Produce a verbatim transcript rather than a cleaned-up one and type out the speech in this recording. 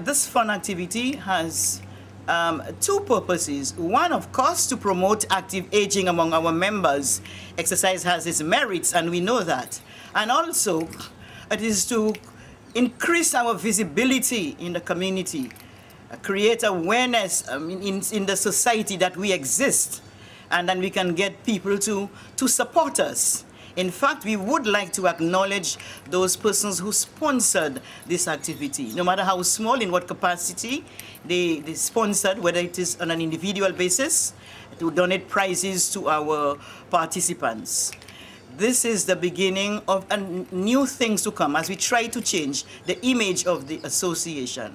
This fun activity has um, two purposes. One, of course, to promote active aging among our members. Exercise has its merits, and we know that. And also, it is to increase our visibility in the community, uh, create awareness um, in, in the society that we exist, and then we can get people to, to support us. In fact, we would like to acknowledge those persons who sponsored this activity, no matter how small, in what capacity they, they sponsored, whether it is on an individual basis, to donate prizes to our participants. This is the beginning of uh, new things to come as we try to change the image of the association.